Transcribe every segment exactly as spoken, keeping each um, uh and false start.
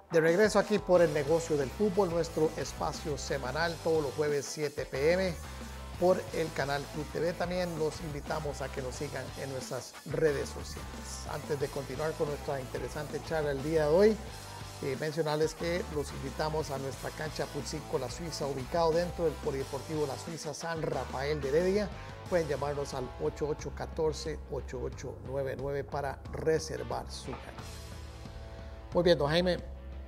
De regreso aquí por el negocio del fútbol, nuestro espacio semanal todos los jueves siete p m por el canal Club T V. También los invitamos a que nos sigan en nuestras redes sociales. Antes de continuar con nuestra interesante charla el día de hoy, eh, mencionarles que los invitamos a nuestra cancha Futsal La Suiza, ubicado dentro del Polideportivo La Suiza San Rafael de Heredia. Pueden llamarnos al ocho ocho uno cuatro, ocho ocho nueve nueve para reservar su cancha. Muy bien, don Jaime.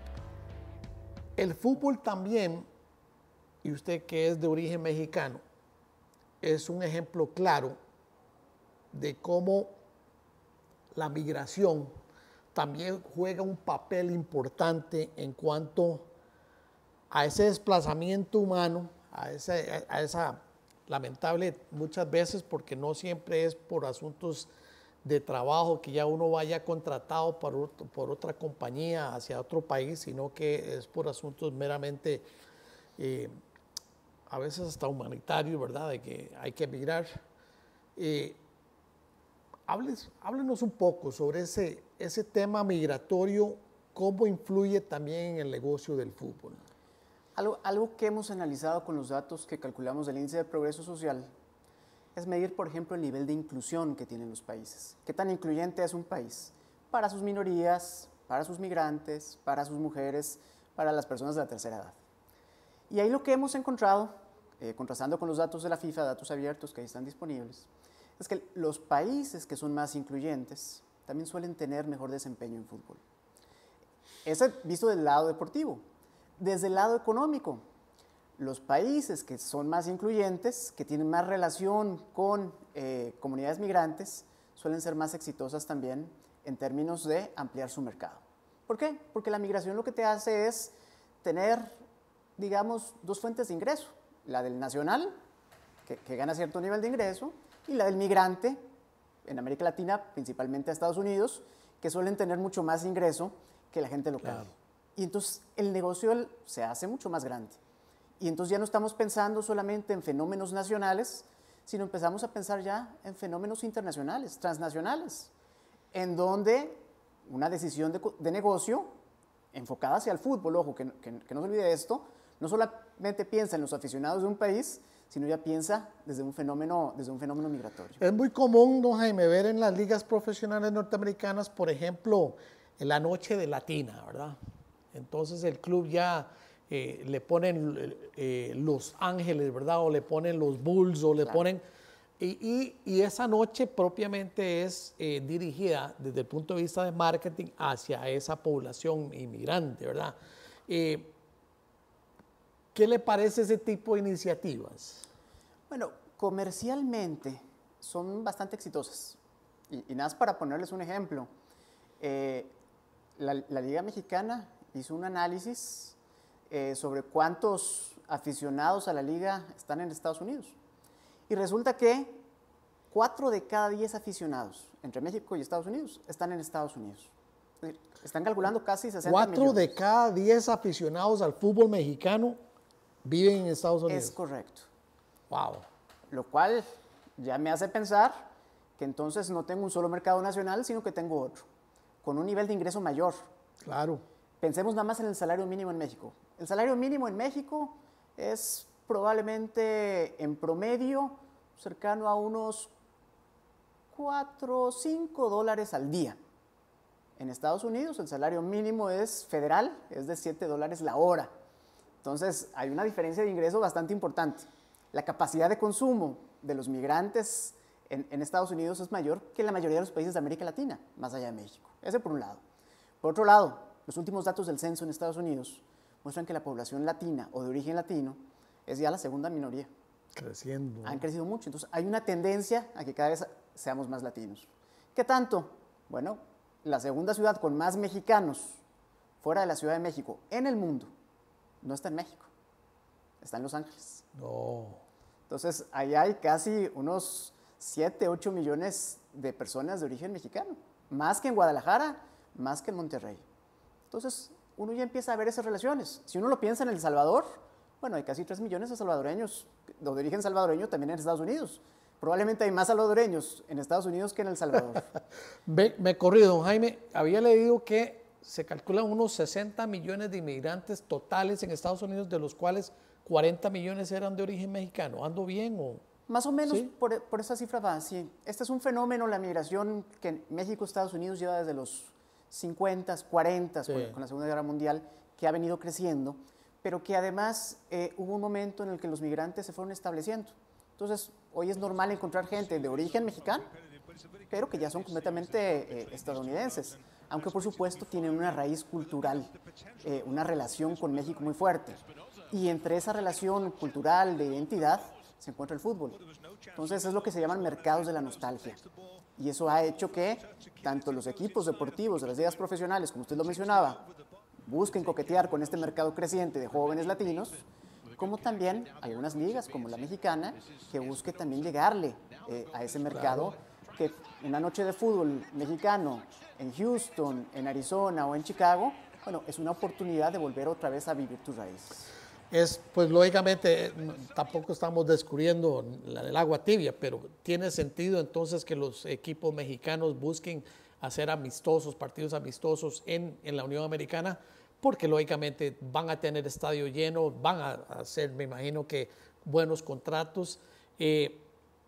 El fútbol también, y usted que es de origen mexicano, es un ejemplo claro de cómo la migración también juega un papel importante en cuanto a ese desplazamiento humano, a, ese, a esa lamentable muchas veces, porque no siempre es por asuntos de trabajo que ya uno vaya contratado por, otro, por otra compañía hacia otro país, sino que es por asuntos meramente, eh, a veces hasta humanitarios, ¿verdad? De que hay que emigrar. Eh, háblenos, háblenos un poco sobre ese, ese tema migratorio, cómo influye también en el negocio del fútbol. Algo, algo que hemos analizado con los datos que calculamos del índice de progreso social es medir, por ejemplo, el nivel de inclusión que tienen los países. ¿Qué tan incluyente es un país para sus minorías, para sus migrantes, para sus mujeres, para las personas de la tercera edad? Y ahí lo que hemos encontrado, eh, contrastando con los datos de la FIFA, datos abiertos que ahí están disponibles, es que los países que son más incluyentes también suelen tener mejor desempeño en fútbol. Ese visto del lado deportivo. Desde el lado económico, los países que son más incluyentes, que tienen más relación con eh, comunidades migrantes, suelen ser más exitosas también en términos de ampliar su mercado. ¿Por qué? Porque la migración lo que te hace es tener, digamos, dos fuentes de ingreso. La del nacional, que, que gana cierto nivel de ingreso, y la del migrante, en América Latina, principalmente a Estados Unidos, que suelen tener mucho más ingreso que la gente local. Claro. Y entonces el negocio se hace mucho más grande. Y entonces ya no estamos pensando solamente en fenómenos nacionales, sino empezamos a pensar ya en fenómenos internacionales, transnacionales, en donde una decisión de, de negocio enfocada hacia el fútbol, ojo, que, que, que no se olvide esto, no solamente piensa en los aficionados de un país, sino ya piensa desde un fenómeno, desde un fenómeno migratorio. Es muy común, don Jaime, ver en las ligas profesionales norteamericanas, por ejemplo, en la noche de Latina, ¿verdad? Entonces el club ya eh, le ponen eh, Los Ángeles, ¿verdad? O le ponen los Bulls, o le claro. ponen... Y, y, y esa noche propiamente es eh, dirigida desde el punto de vista de marketing hacia esa población inmigrante, ¿verdad? Eh, ¿Qué le parece ese tipo de iniciativas? Bueno, comercialmente son bastante exitosas. Y, y nada más para ponerles un ejemplo, eh, la, la Liga Mexicana hizo un análisis eh, sobre cuántos aficionados a la liga están en Estados Unidos. Y resulta que cuatro de cada diez aficionados entre México y Estados Unidos están en Estados Unidos. Están calculando casi sesenta Cuatro millones. de cada diez aficionados al fútbol mexicano viven en Estados Unidos. Es correcto. Wow. Lo cual ya me hace pensar que entonces no tengo un solo mercado nacional, sino que tengo otro, con un nivel de ingreso mayor. Claro. Pensemos nada más en el salario mínimo en México. El salario mínimo en México es probablemente en promedio cercano a unos cuatro o cinco dólares al día. En Estados Unidos el salario mínimo es federal, es de siete dólares la hora. Entonces hay una diferencia de ingreso bastante importante. La capacidad de consumo de los migrantes en, en Estados Unidos es mayor que en la mayoría de los países de América Latina, más allá de México. Ese por un lado. Por otro lado, los últimos datos del censo en Estados Unidos muestran que la población latina o de origen latino es ya la segunda minoría. Creciendo. Han crecido mucho. Entonces hay una tendencia a que cada vez seamos más latinos. ¿Qué tanto? Bueno, la segunda ciudad con más mexicanos fuera de la Ciudad de México en el mundo no está en México, está en Los Ángeles. No. Entonces ahí hay casi unos siete, ocho millones de personas de origen mexicano, más que en Guadalajara, más que en Monterrey. Entonces uno ya empieza a ver esas relaciones. Si uno lo piensa en El Salvador, bueno, hay casi tres millones de salvadoreños de origen salvadoreño también en Estados Unidos. Probablemente hay más salvadoreños en Estados Unidos que en El Salvador. me, me corrí, don Jaime, había leído que se calculan unos sesenta millones de inmigrantes totales en Estados Unidos, de los cuales cuarenta millones eran de origen mexicano. ¿Ando bien o...? Más o menos ¿Sí? por, por esa cifra va, sí. Este es un fenómeno, la migración, que México, Estados Unidos lleva desde los cincuenta, cuarenta, sí, con, con la Segunda Guerra Mundial, que ha venido creciendo, pero que además eh, hubo un momento en el que los migrantes se fueron estableciendo. Entonces, hoy es normal encontrar gente de origen mexicano, pero que ya son completamente eh, estadounidenses, aunque por supuesto tienen una raíz cultural, eh, una relación con México muy fuerte. Y entre esa relación cultural de identidad se encuentra el fútbol. Entonces es lo que se llaman mercados de la nostalgia. Y eso ha hecho que tanto los equipos deportivos de las ligas profesionales, como usted lo mencionaba, busquen coquetear con este mercado creciente de jóvenes latinos, como también hay unas ligas como la mexicana que busque también llegarle eh, a ese mercado, que una noche de fútbol mexicano en Houston, en Arizona o en Chicago, bueno, es una oportunidad de volver otra vez a vivir tus raíces. Es, pues lógicamente, tampoco estamos descubriendo el agua tibia, pero tiene sentido entonces que los equipos mexicanos busquen hacer amistosos, partidos amistosos en, en la Unión Americana, porque lógicamente van a tener estadio lleno, van a hacer, me imagino que, buenos contratos. Eh,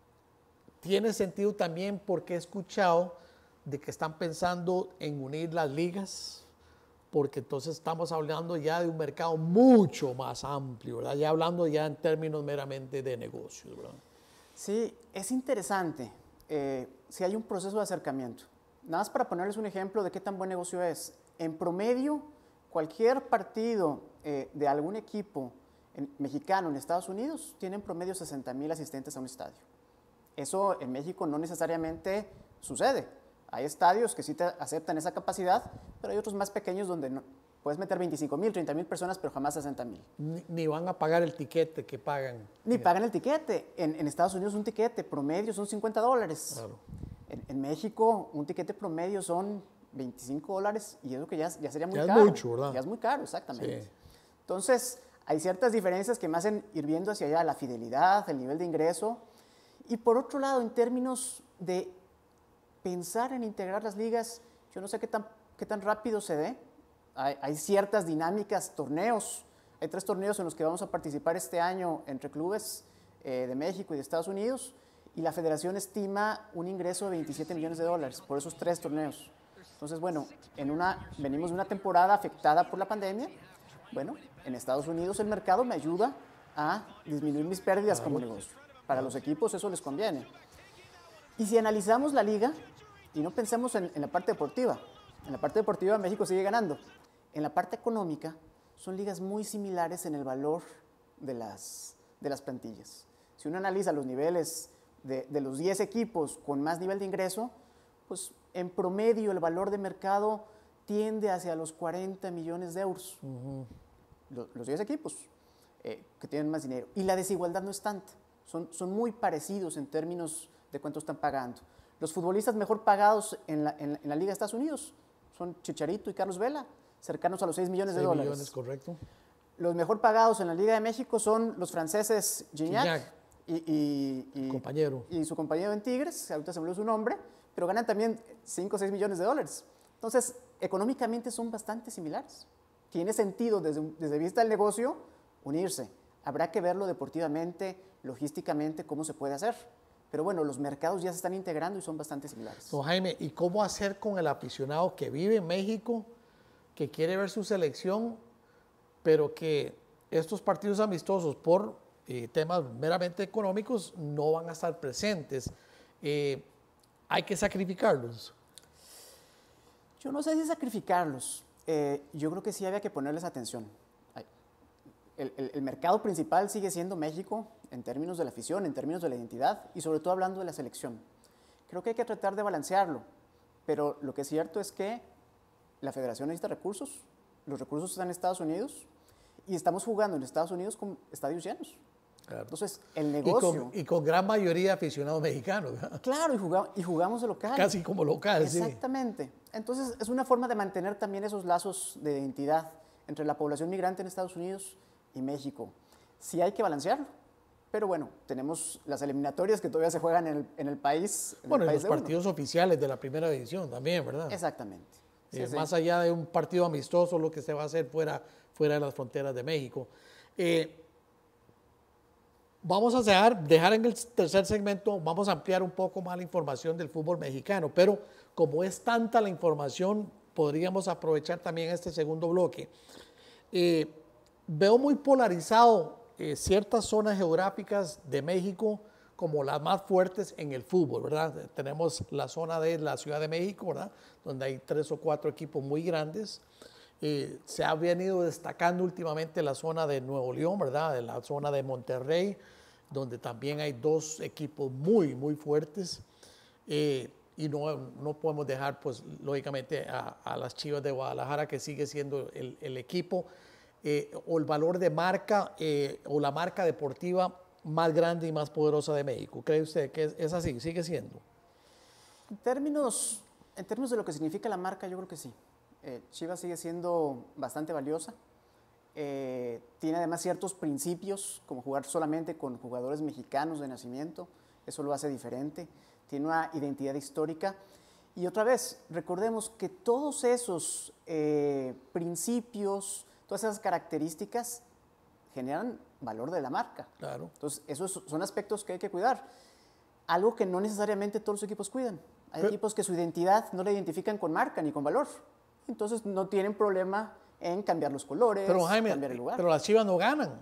tiene sentido también porque he escuchado de que están pensando en unir las ligas, porque entonces estamos hablando ya de un mercado mucho más amplio, ¿verdad? Ya hablando ya en términos meramente de negocios, ¿verdad? Sí, es interesante. Eh, si hay un proceso de acercamiento. Nada más para ponerles un ejemplo de qué tan buen negocio es. En promedio, cualquier partido eh, de algún equipo en, mexicano en Estados Unidos tiene en promedio sesenta mil asistentes a un estadio. Eso en México no necesariamente sucede. Hay estadios que sí te aceptan esa capacidad, pero hay otros más pequeños donde no, puedes meter veinticinco mil, treinta mil personas, pero jamás sesenta mil. Ni, ni van a pagar el tiquete que pagan. Ni pagan el tiquete. En, en Estados Unidos un tiquete promedio son cincuenta dólares. Claro. En, en México un tiquete promedio son veinticinco dólares y eso que ya, ya sería muy ya caro. Es mucho, ¿verdad? Ya es muy caro, exactamente. Sí. Entonces, hay ciertas diferencias que me hacen ir viendo hacia allá la fidelidad, el nivel de ingreso. Y por otro lado, en términos de pensar en integrar las ligas, yo no sé qué tan, qué tan rápido se dé. Hay, hay ciertas dinámicas, torneos. Hay tres torneos en los que vamos a participar este año entre clubes eh, de México y de Estados Unidos, y la federación estima un ingreso de veintisiete millones de dólares por esos tres torneos. Entonces, bueno, en una, venimos de una temporada afectada por la pandemia. Bueno, en Estados Unidos el mercado me ayuda a disminuir mis pérdidas como negocio. Para los equipos eso les conviene. Y si analizamos la liga, y no pensemos en, en la parte deportiva, en la parte deportiva México sigue ganando. En la parte económica son ligas muy similares en el valor de las, de las plantillas. Si uno analiza los niveles de, de los diez equipos con más nivel de ingreso, pues en promedio el valor de mercado tiende hacia los cuarenta millones de euros. Uh-huh. Los, los diez equipos eh, que tienen más dinero. Y la desigualdad no es tanta. Son, son muy parecidos en términos de cuánto están pagando. Los futbolistas mejor pagados en la, en, en la Liga de Estados Unidos son Chicharito y Carlos Vela, cercanos a los seis millones de dólares. millones, correcto. Los mejor pagados en la Liga de México son los franceses Gignac, Gignac. Y, y, y, compañero. y su compañero en Tigres, ahorita se me olvidó su nombre, pero ganan también cinco o seis millones de dólares. Entonces, económicamente son bastante similares. Tiene sentido desde, desde vista del negocio unirse. Habrá que verlo deportivamente, logísticamente, cómo se puede hacer. Pero bueno, los mercados ya se están integrando y son bastante similares. Don Jaime, ¿y cómo hacer con el aficionado que vive en México, que quiere ver su selección, pero que estos partidos amistosos por eh, temas meramente económicos no van a estar presentes? Eh, ¿Hay que sacrificarlos? Yo no sé si sacrificarlos. Eh, yo creo que sí había que ponerles atención. El, el, el mercado principal sigue siendo México en términos de la afición, en términos de la identidad y sobre todo hablando de la selección. Creo que hay que tratar de balancearlo, pero lo que es cierto es que la federación necesita recursos, los recursos están en Estados Unidos y estamos jugando en Estados Unidos con estadios llenos. Claro. Entonces, el negocio... Y con, y con gran mayoría de aficionados mexicanos. Claro, y, jugamos, y jugamos de local. Casi como local, Exactamente. Sí. Entonces, es una forma de mantener también esos lazos de identidad entre la población migrante en Estados Unidos y México. Sí hay que balancearlo, pero bueno, tenemos las eliminatorias que todavía se juegan en el, en el país. En bueno, el y país los partidos uno. oficiales de la primera división también, ¿verdad? Exactamente. eh, sí. más allá de un partido amistoso, lo que se va a hacer fuera, fuera de las fronteras de México. Eh, Vamos a dejar, dejar en el tercer segmento, vamos a ampliar un poco más la información del fútbol mexicano, pero como es tanta la información, podríamos aprovechar también este segundo bloque. Eh, veo muy polarizado eh, ciertas zonas geográficas de México como las más fuertes en el fútbol, ¿verdad? Tenemos la zona de la Ciudad de México, ¿verdad? Donde hay tres o cuatro equipos muy grandes. Eh, se ha venido destacando últimamente la zona de Nuevo León, ¿verdad? De la zona de Monterrey, donde también hay dos equipos muy, muy fuertes. Eh, y no, no podemos dejar, pues, lógicamente, a, a las Chivas de Guadalajara, que sigue siendo el, el equipo eh, o el valor de marca eh, o la marca deportiva más grande y más poderosa de México. ¿Cree usted que es, es así? ¿Sigue siendo? En términos, en términos de lo que significa la marca, yo creo que sí. Eh, Chivas sigue siendo bastante valiosa. Eh, tiene además ciertos principios, como jugar solamente con jugadores mexicanos de nacimiento. Eso lo hace diferente. Tiene una identidad histórica. Y otra vez, recordemos que todos esos eh, principios, todas esas características generan valor de la marca. Claro. Entonces, esos son aspectos que hay que cuidar. Algo que no necesariamente todos los equipos cuidan. Hay Pero, equipos que su identidad no la identifican con marca ni con valor. Entonces no tienen problema en cambiar los colores, pero, Jaime, cambiar el lugar. Pero las Chivas no ganan.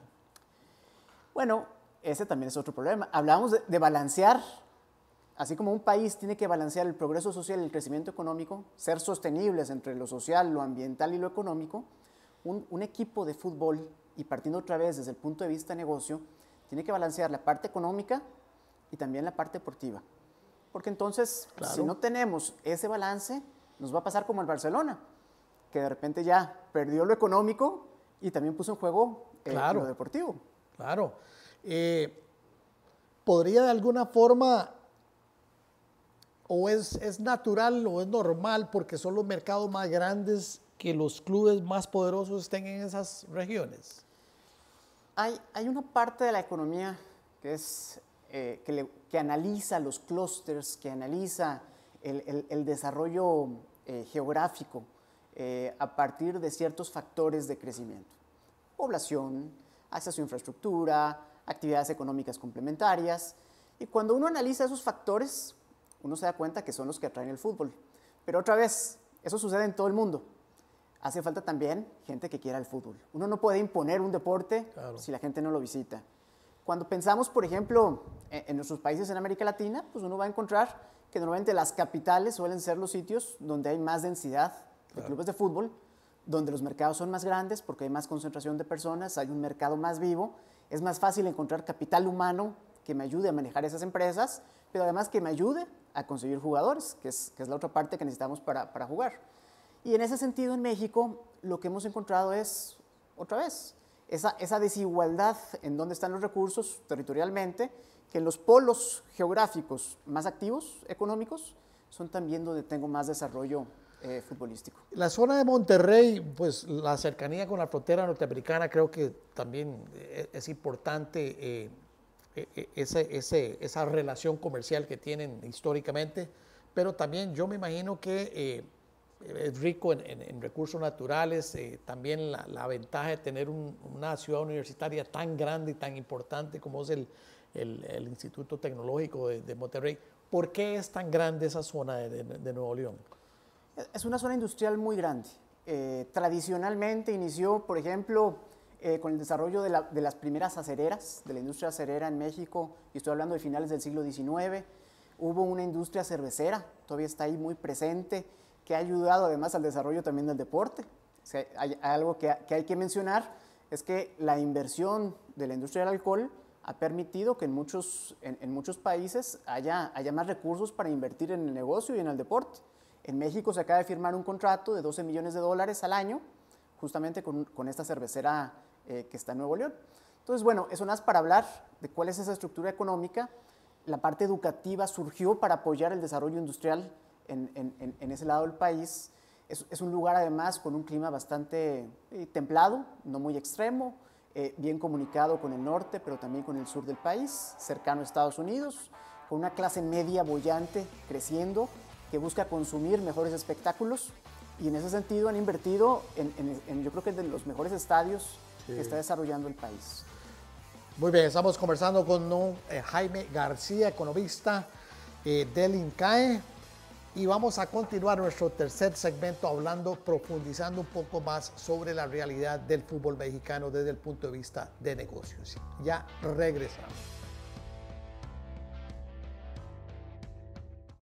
Bueno, ese también es otro problema. Hablábamos de, de balancear, así como un país tiene que balancear el progreso social y el crecimiento económico, ser sostenibles entre lo social, lo ambiental y lo económico, un, un equipo de fútbol, y partiendo otra vez desde el punto de vista negocio, tiene que balancear la parte económica y también la parte deportiva. Porque entonces, claro, si no tenemos ese balance, nos va a pasar como el Barcelona, que de repente ya perdió lo económico y también puso en juego eh, claro, lo deportivo. Claro. Eh, ¿Podría de alguna forma, o es, es natural o es normal, porque son los mercados más grandes, que los clubes más poderosos estén en esas regiones? Hay, hay una parte de la economía que, es, eh, que, le, que analiza los clústeres, que analiza el, el, el desarrollo Eh, geográfico eh, a partir de ciertos factores de crecimiento. Población, acceso a infraestructura, actividades económicas complementarias. Y cuando uno analiza esos factores, uno se da cuenta que son los que atraen el fútbol. Pero otra vez, eso sucede en todo el mundo. Hace falta también gente que quiera el fútbol. Uno no puede imponer un deporte, claro, si la gente no lo visita. Cuando pensamos, por ejemplo, en, en nuestros países en América Latina, pues uno va a encontrar que normalmente las capitales suelen ser los sitios donde hay más densidad de claro, clubes de fútbol, donde los mercados son más grandes porque hay más concentración de personas, hay un mercado más vivo, es más fácil encontrar capital humano que me ayude a manejar esas empresas, pero además que me ayude a conseguir jugadores, que es, que es la otra parte que necesitamos para, para jugar. Y en ese sentido, en México, lo que hemos encontrado es, otra vez, esa, esa desigualdad en dónde están los recursos territorialmente, que en los polos geográficos más activos, económicos, son también donde tengo más desarrollo eh, futbolístico. La zona de Monterrey, pues la cercanía con la frontera norteamericana, creo que también es importante eh, ese, ese, esa relación comercial que tienen históricamente, pero también yo me imagino que eh, es rico en, en, en recursos naturales, eh, también la, la ventaja de tener un, una ciudad universitaria tan grande y tan importante como es el El, el Instituto Tecnológico de, de Monterrey. ¿Por qué es tan grande esa zona de, de, de Nuevo León? Es una zona industrial muy grande. Eh, tradicionalmente inició, por ejemplo, eh, con el desarrollo de, la, de las primeras acereras, de la industria acerera en México, y estoy hablando de finales del siglo diecinueve. Hubo una industria cervecera, todavía está ahí muy presente, que ha ayudado además al desarrollo también del deporte. O sea, hay, hay algo que, que hay que mencionar, es que la inversión de la industria del alcohol ha permitido que en muchos, en, en muchos países haya, haya más recursos para invertir en el negocio y en el deporte. En México se acaba de firmar un contrato de doce millones de dólares al año, justamente con, con esta cervecera eh, que está en Nuevo León. Entonces, bueno, eso nada más para hablar de cuál es esa estructura económica. La parte educativa surgió para apoyar el desarrollo industrial en, en, en ese lado del país. Es, es un lugar además con un clima bastante eh, templado, no muy extremo, Eh, bien comunicado con el norte, pero también con el sur del país, cercano a Estados Unidos, con una clase media boyante, creciendo, que busca consumir mejores espectáculos Y en ese sentido han invertido en, en, en yo creo que de los mejores estadios sí. que está desarrollando el país. Muy bien, estamos conversando con no, eh, Jaime García, economista eh, del INCAE, y vamos a continuar nuestro tercer segmento hablando, profundizando un poco más sobre la realidad del fútbol mexicano desde el punto de vista de negocios. Ya regresamos.